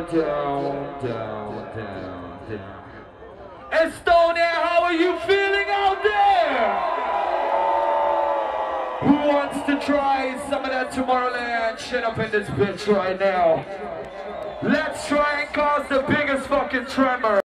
down, down, down, down. Estonia, how are you feeling out there? Who wants to try some of that Tomorrowland shit up in this bitch right now? Let's try and cause the biggest fucking tremor.